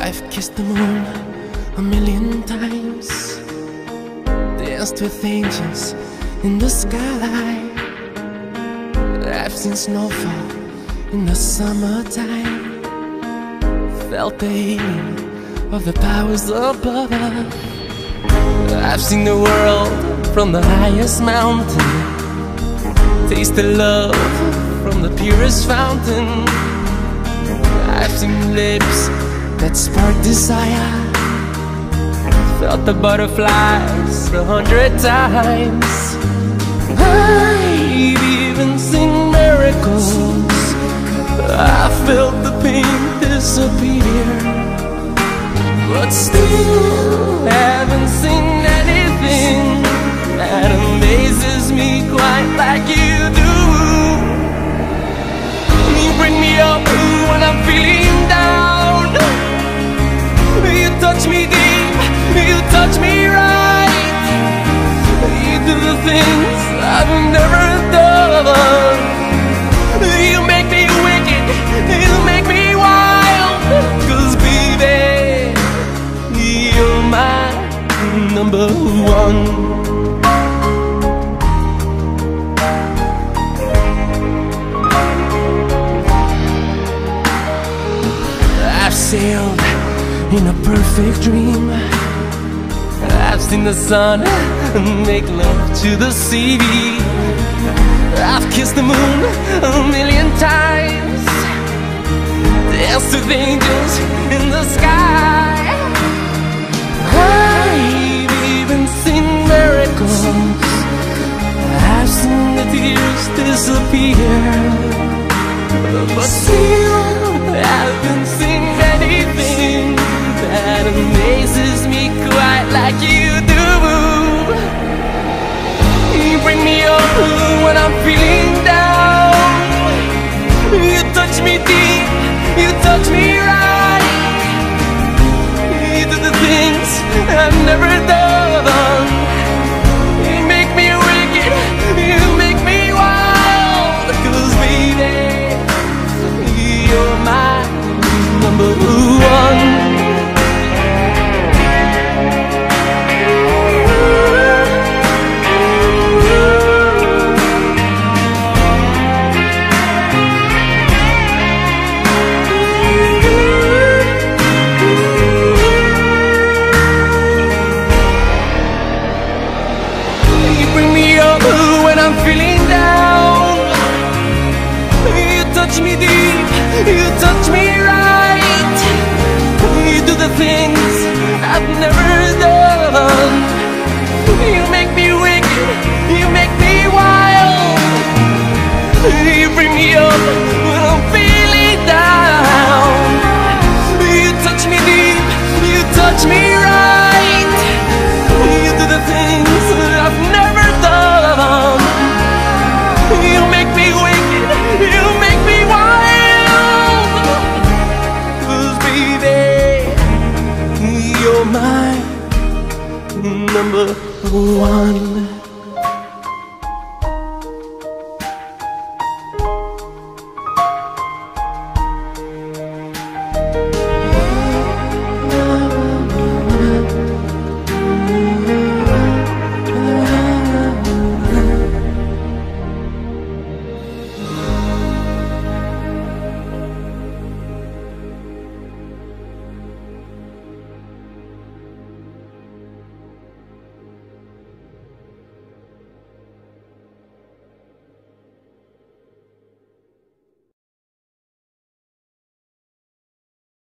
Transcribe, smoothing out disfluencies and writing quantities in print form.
I've kissed the moon a million times, danced with angels in the sky. I've seen snowfall in the summertime, felt the healing of the powers above. I've seen the world from the highest mountain, tasted love from the purest fountain. I've seen lips that spark desire, felt the butterflies 100 times. I've even seen miracles, I felt the pain disappear, but still haven't seen anything that amazes me quite like you do. You bring me up when I'm feeling down, you touch me deep, you touch me right, you do the things I've never done. You make me wicked, you make me wild, 'cause baby, you're my number one. I've sailed in a perfect dream, I've seen the sun make love to the sea. I've kissed the moon a million times, danced with angels in the sky. I've even seen miracles, I've seen the tears disappear, but still haven't seen anything that amazes me quite like you do. You bring me up when I'm feeling down, you touch me deep, you touch me right, you do the things I've never done. You make me wicked, you make me wild, 'cause baby, you're my number one. Feeling down, you touch me deep, you touch me right, you do the things